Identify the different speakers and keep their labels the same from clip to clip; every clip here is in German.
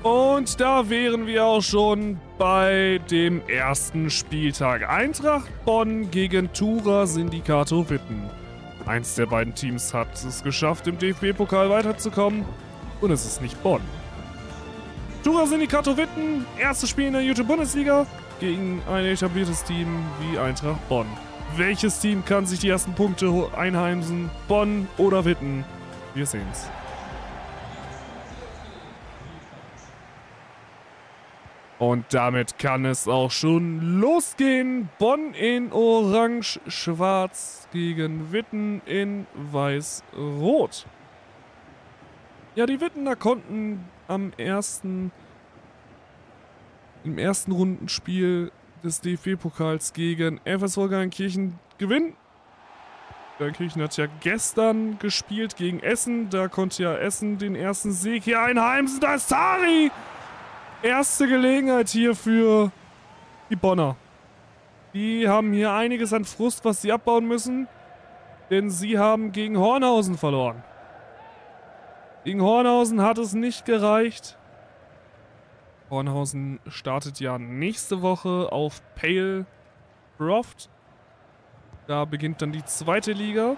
Speaker 1: Und da wären wir auch schon bei dem ersten Spieltag. Eintracht Bonn gegen Tura Syndicato Witten. Eins der beiden Teams hat es geschafft, im DFB-Pokal weiterzukommen. Und es ist nicht Bonn. Tura Syndicato Witten, erstes Spiel in der YouTube-Bundesliga gegen ein etabliertes Team wie Eintracht Bonn. Welches Team kann sich die ersten Punkte einheimsen? Bonn oder Witten? Wir sehen's. Und damit kann es auch schon losgehen. Bonn in Orange-Schwarz gegen Witten in Weiß-Rot. Ja, die Wittener konnten im ersten Rundenspiel des DFB-Pokals gegen FSV Gelsenkirchen gewinnen. Gelsenkirchen hat ja gestern gespielt gegen Essen. Da konnte ja Essen den ersten Sieg hier einheimsen. Da ist Tari! Erste Gelegenheit hier für die Bonner. Die haben hier einiges an Frust, was sie abbauen müssen. Denn sie haben gegen Hornhausen verloren. Gegen Hornhausen hat es nicht gereicht. Hornhausen startet ja nächste Woche auf Pale Croft. Da beginnt dann die zweite Liga.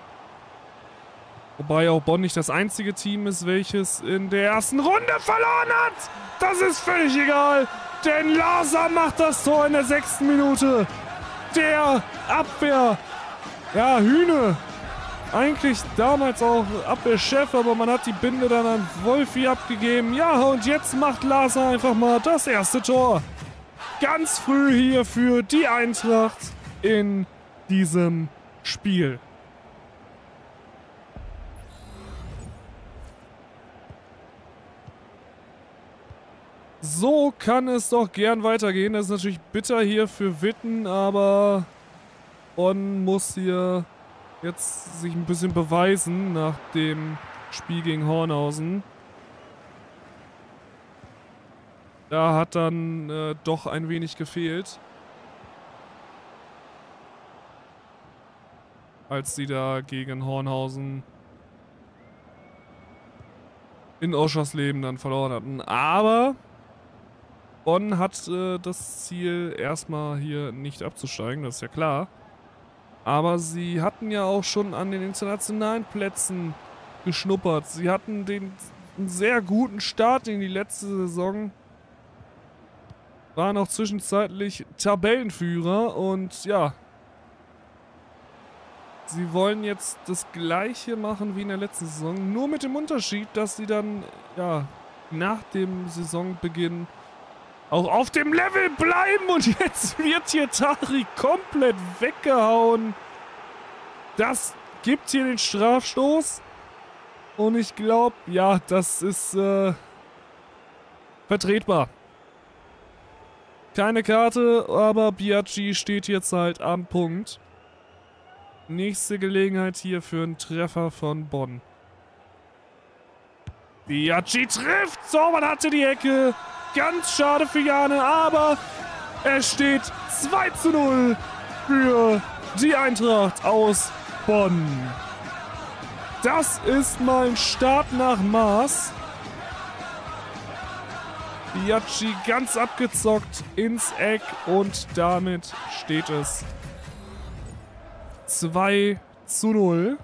Speaker 1: Wobei auch Bonn nicht das einzige Team ist, welches in der ersten Runde verloren hat. Das ist völlig egal, denn Larsa macht das Tor in der 6. Minute. Der Abwehr, ja, Hühne. Eigentlich damals auch Abwehrchef, aber man hat die Binde dann an Wolfi abgegeben. Ja, und jetzt macht Larsa einfach mal das erste Tor. Ganz früh hier für die Eintracht in diesem Spiel. So kann es doch gern weitergehen. Das ist natürlich bitter hier für Witten, aber Bonn muss hier jetzt sich ein bisschen beweisen nach dem Spiel gegen Hornhausen. Da hat dann doch ein wenig gefehlt, als sie da gegen Hornhausen in Oschersleben dann verloren hatten. Aber Bonn hat das Ziel, erstmal hier nicht abzusteigen, das ist ja klar. Aber sie hatten ja auch schon an den internationalen Plätzen geschnuppert. Sie hatten einen sehr guten Start in die letzte Saison. Waren auch zwischenzeitlich Tabellenführer und ja. Sie wollen jetzt das Gleiche machen wie in der letzten Saison. Nur mit dem Unterschied, dass sie dann ja nach dem Saisonbeginn auch auf dem Level bleiben und jetzt wird hier Tari komplett weggehauen. Das gibt hier den Strafstoß. Und ich glaube, ja, das ist vertretbar. Keine Karte, aber Biaggi steht jetzt halt am Punkt. Nächste Gelegenheit hier für einen Treffer von Bonn. Biaggi trifft. So, man hatte die Ecke. Ganz schade für Jane, aber es steht 2:0 für die Eintracht aus Bonn. Das ist mal ein Start nach Maß. Biaggi ganz abgezockt ins Eck und damit steht es 2:0.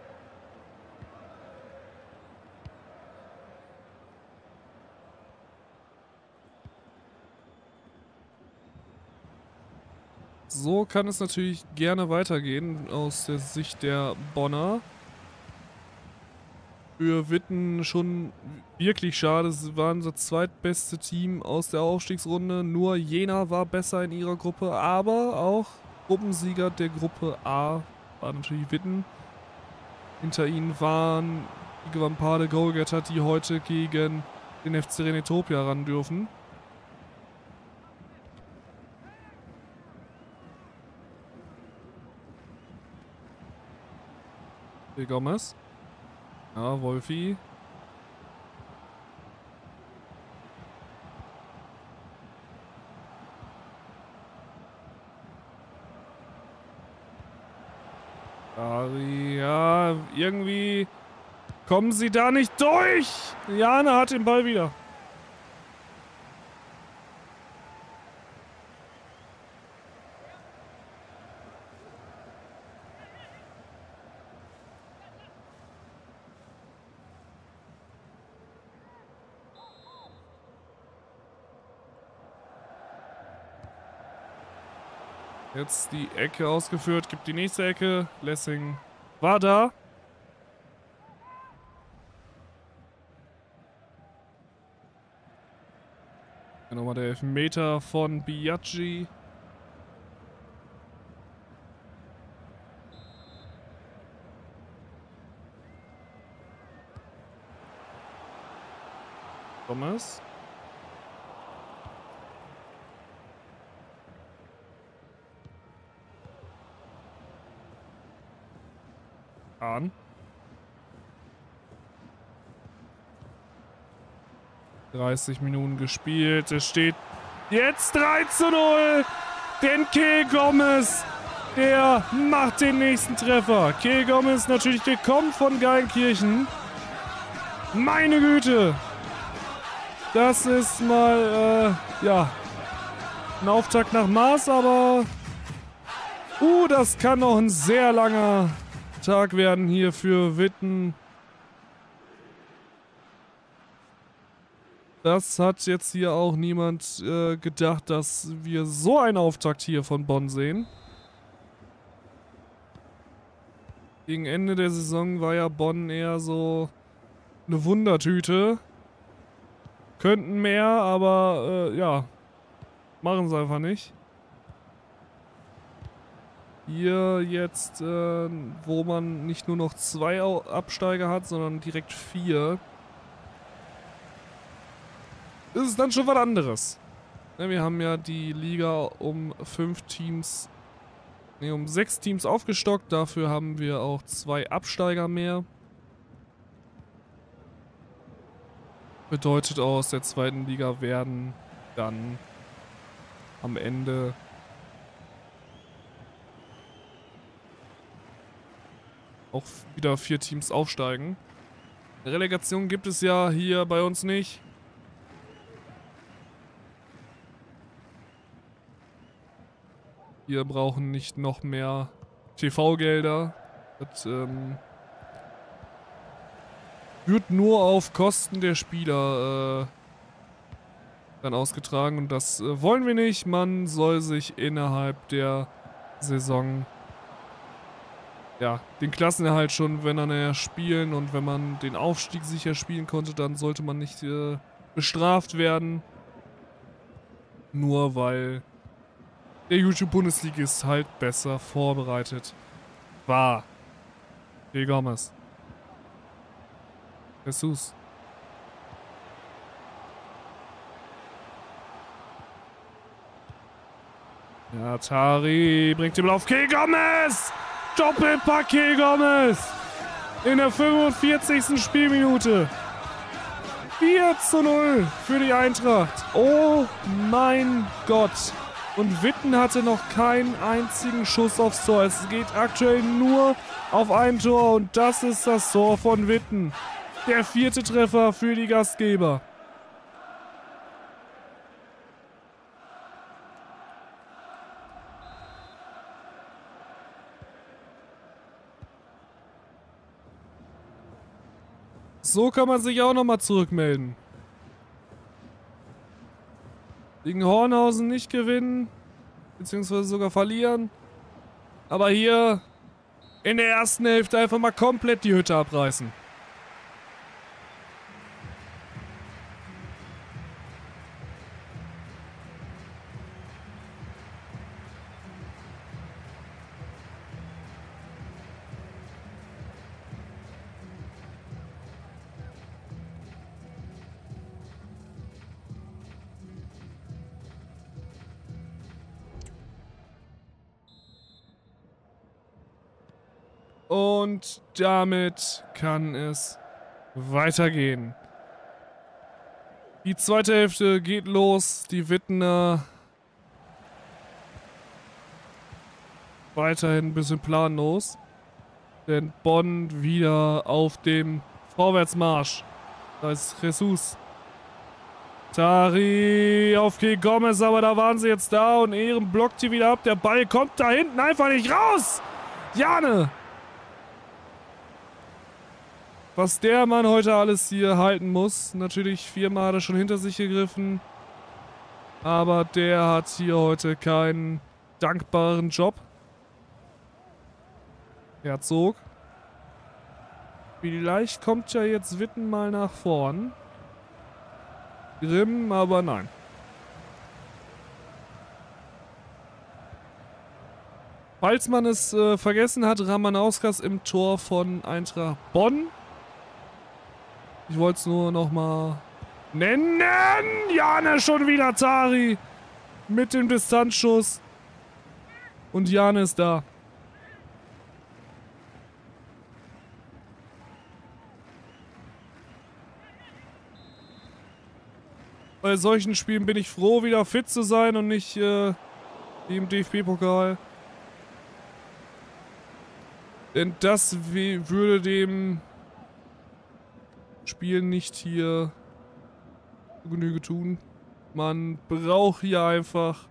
Speaker 1: So kann es natürlich gerne weitergehen aus der Sicht der Bonner. Für Witten schon wirklich schade. Sie waren das zweitbeste Team aus der Aufstiegsrunde. Nur Jena war besser in ihrer Gruppe, aber auch Gruppensieger der Gruppe A war natürlich Witten. Hinter ihnen waren die Wampade Goalgetter, die heute gegen den FC Renetopia ran dürfen. Gomez. Ja, Wolfi. Ari, ja, irgendwie kommen sie da nicht durch. Jana hat den Ball wieder. Jetzt die Ecke ausgeführt, gibt die nächste Ecke. Lessing war da. Nochmal der Elfmeter von Biaggi. Thomas. An. ...30 Minuten gespielt. Es steht jetzt 3:0. Denn Ke Gomez, der macht den nächsten Treffer. Ke Gomez natürlich gekommen von Geilenkirchen. Meine Güte. Das ist mal, ja, ein Auftakt nach Maß, aber... das kann noch ein sehr langer Tag werden hier für Witten. Das hat jetzt hier auch niemand gedacht, dass wir so einen Auftakt hier von Bonn sehen. Gegen Ende der Saison war ja Bonn eher so eine Wundertüte. Könnten mehr, aber ja, machen sie einfach nicht. Hier jetzt, wo man nicht nur noch 2 Absteiger hat, sondern direkt 4. Ist es dann schon was anderes. Ja, wir haben ja die Liga um 6 Teams aufgestockt. Dafür haben wir auch 2 Absteiger mehr. Bedeutet aus der 2. Liga werden dann am Ende auch wieder 4 Teams aufsteigen. Eine Relegation gibt es ja hier bei uns nicht. Wir brauchen nicht noch mehr TV-Gelder. Das wird nur auf Kosten der Spieler dann ausgetragen. Und das wollen wir nicht. Man soll sich innerhalb der Saison ja, den Klassenerhalt schon, wenn er spielen, und wenn man den Aufstieg sicher spielen konnte, dann sollte man nicht bestraft werden. Nur weil der YouTube-Bundesligist halt besser vorbereitet war. Ke Gomez. Jesus. Ja, Tari bringt den Lauf. Ke Gomez! Doppelpack Ke Gomez! In der 45. Spielminute. 4:0 für die Eintracht. Oh mein Gott. Und Witten hatte noch keinen einzigen Schuss aufs Tor. Es geht aktuell nur auf ein Tor und das ist das Tor von Witten. Der 4. Treffer für die Gastgeber. So kann man sich auch nochmal zurückmelden. Gegen Hornhausen nicht gewinnen, beziehungsweise sogar verlieren. Aber hier in der ersten Hälfte einfach mal komplett die Hütte abreißen. Und damit kann es weitergehen. Die zweite Hälfte geht los. Die Wittener weiterhin ein bisschen planlos. Denn Bonn wieder auf dem Vorwärtsmarsch. Da ist Jesus. Tari auf Ke Gomez, aber da waren sie jetzt da und Ehren blockt hier wieder ab. Der Ball kommt da hinten einfach nicht raus. Jane! Was der Mann heute alles hier halten muss. Natürlich 4-mal hat er schon hinter sich gegriffen. Aber der hat hier heute keinen dankbaren Job. Herzog. Vielleicht kommt ja jetzt Witten mal nach vorn. Grimm, aber nein. Falls man es vergessen hat, Ramanauskas im Tor von Eintracht Bonn. Ich wollte es nur nochmal nennen. Jane schon wieder Tari mit dem Distanzschuss. Und Jane ist da. Bei solchen Spielen bin ich froh, wieder fit zu sein und nicht wie im DFB-Pokal. Denn das würde dem Spiel nicht hier Genüge tun. Man braucht hier einfach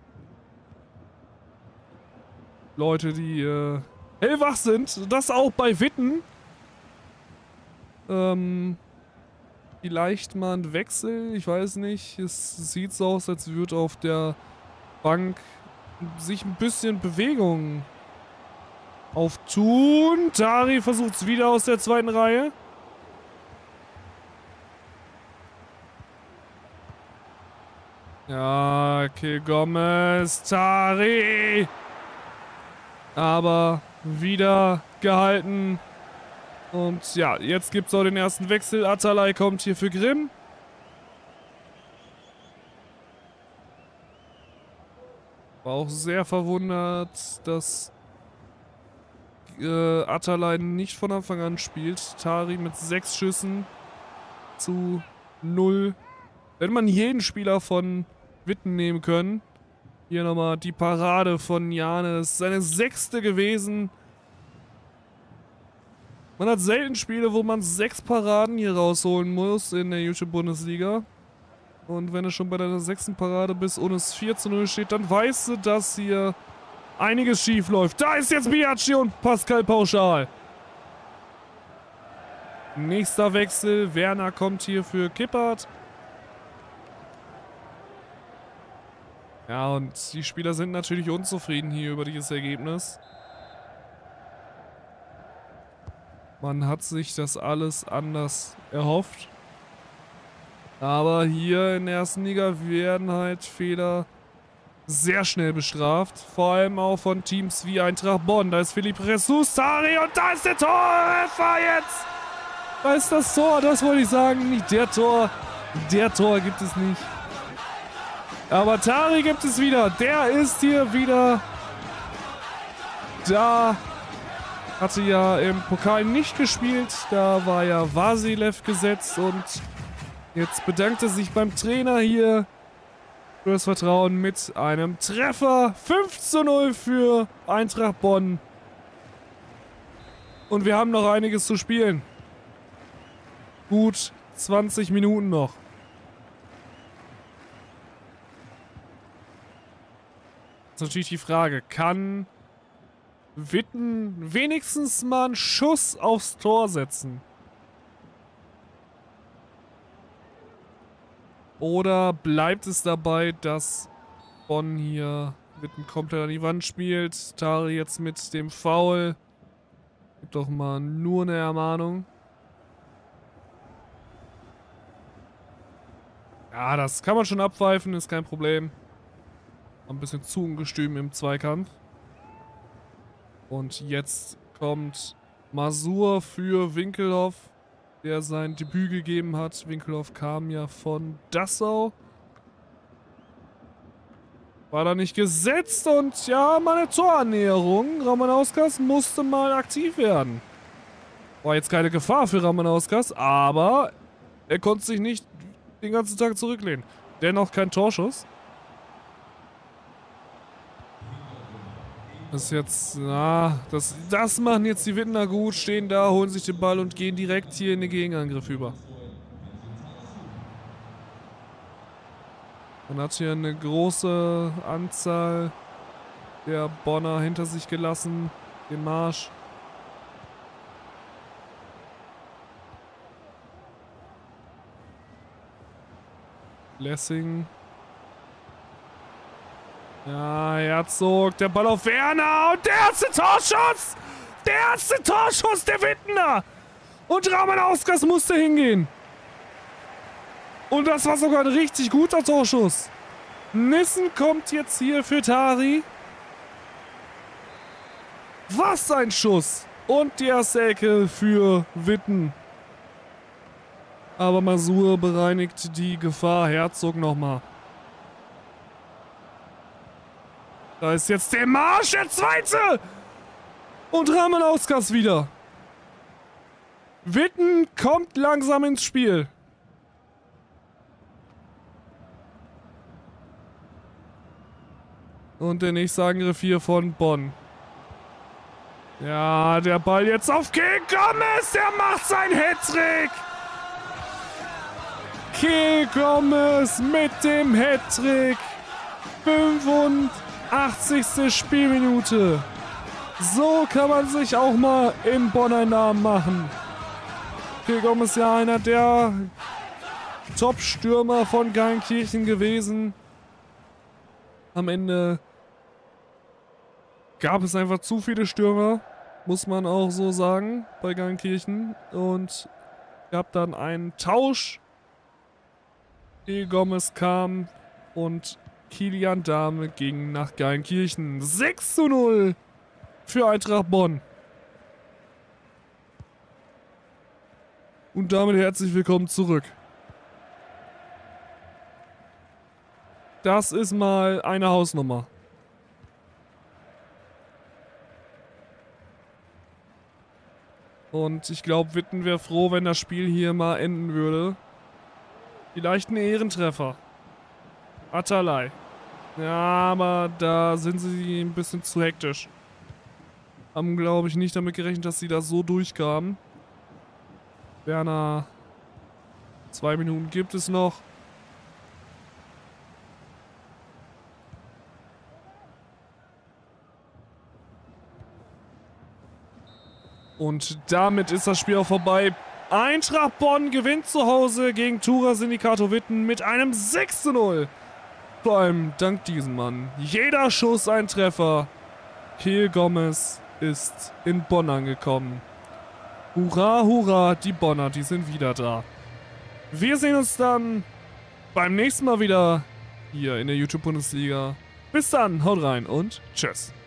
Speaker 1: Leute, die hellwach sind. Das auch bei Witten. Vielleicht mal ein Wechsel, ich weiß nicht. Es sieht so aus, als würde auf der Bank sich ein bisschen Bewegung auftun. Tari versucht es wieder aus der zweiten Reihe. Ja, okay, Gomez, Tari. Aber wieder gehalten. Und ja, jetzt gibt es auch den ersten Wechsel. Atalay kommt hier für Grimm. War auch sehr verwundert, dass Atalay nicht von Anfang an spielt. Tari mit 6 Schüssen zu 0. Wenn man jeden Spieler von Witten nehmen können. Hier nochmal die Parade von Jane. Das ist seine 6. gewesen. Man hat selten Spiele, wo man 6 Paraden hier rausholen muss in der YouTube-Bundesliga. Und wenn du schon bei deiner 6. Parade bist und es 4:0 steht, dann weißt du, dass hier einiges schief läuft. Da ist jetzt Biaggi und Pascal Pauschal. Nächster Wechsel. Werner kommt hier für Kippert. Ja, und die Spieler sind natürlich unzufrieden hier über dieses Ergebnis. Man hat sich das alles anders erhofft. Aber hier in der ersten Liga werden halt Fehler sehr schnell bestraft. Vor allem auch von Teams wie Eintracht Bonn. Da ist Philipp Ressus, Tari und da ist der Tortreffer jetzt. Da ist das Tor, das wollte ich sagen. Nicht der Tor. Der Tor gibt es nicht. Aber Tari gibt es wieder. Der ist hier wieder da. Hatte ja im Pokal nicht gespielt. Da war ja Vasilev gesetzt und jetzt bedankt er sich beim Trainer hier für das Vertrauen mit einem Treffer. 5:0 für Eintracht Bonn. Und wir haben noch einiges zu spielen. Gut 20 Minuten noch. Das ist natürlich die Frage, kann Witten wenigstens mal einen Schuss aufs Tor setzen? Oder bleibt es dabei, dass Bonn hier Witten komplett an die Wand spielt? Tari jetzt mit dem Foul. Gibt doch mal nur eine Ermahnung. Ja, das kann man schon abpfeifen, ist kein Problem. Ein bisschen zu ungestüm im Zweikampf. Und jetzt kommt Masur für Winkelhoff, der sein Debüt gegeben hat. Winkelhoff kam ja von Dassau. War da nicht gesetzt und ja, mal eine Torannäherung. Ramanauskas musste mal aktiv werden. War jetzt keine Gefahr für Ramanauskas, aber er konnte sich nicht den ganzen Tag zurücklehnen. Dennoch kein Torschuss. Das ist jetzt, na, das machen jetzt die Wittener gut, stehen da, holen sich den Ball und gehen direkt hier in den Gegenangriff über. Man hat hier eine große Anzahl der Bonner hinter sich gelassen, den Marsch. Lessing. Ja, Herzog, der Ball auf Werner und der erste Torschuss! Der erste Torschuss der Wittener! Und Ramanauskas musste hingehen. Und das war sogar ein richtig guter Torschuss. Nissen kommt jetzt hier für Tari. Was ein Schuss! Und die erste Ecke für Witten. Aber Masur bereinigt die Gefahr. Herzog nochmal. Da ist jetzt der Marsch, der zweite! Und Ramanauskas wieder. Witten kommt langsam ins Spiel. Und der nächste Angriff hier von Bonn. Ja, der Ball jetzt auf Kehl Gomez, der macht sein Hattrick. Kehl Gomez mit dem Hattrick. 85. Spielminute. So kann man sich auch mal in Bonn einen Namen machen. Kehl Gomez ist ja einer der Top-Stürmer von Geilenkirchen gewesen. Am Ende gab es einfach zu viele Stürmer, muss man auch so sagen, bei Geilenkirchen. Und gab dann einen Tausch. Kehl Gomez kam und Kilian Dahme ging nach Geilenkirchen. 6:0 für Eintracht Bonn. Und damit herzlich willkommen zurück. Das ist mal eine Hausnummer. Und ich glaube, Witten wäre froh, wenn das Spiel hier mal enden würde. Vielleicht ein Ehrentreffer. Atalay. Ja, aber da sind sie ein bisschen zu hektisch. Haben, glaube ich, nicht damit gerechnet, dass sie da so durchkamen. Werner. 2 Minuten gibt es noch. Und damit ist das Spiel auch vorbei. Eintracht Bonn gewinnt zu Hause gegen Tura Syndicato Witten mit einem 6:0. Vor allem dank diesem Mann. Jeder Schuss ein Treffer. Kehl Gomez ist in Bonn angekommen. Hurra, hurra, die Bonner, die sind wieder da. Wir sehen uns dann beim nächsten Mal wieder hier in der YouTube-Bundesliga. Bis dann, haut rein und tschüss.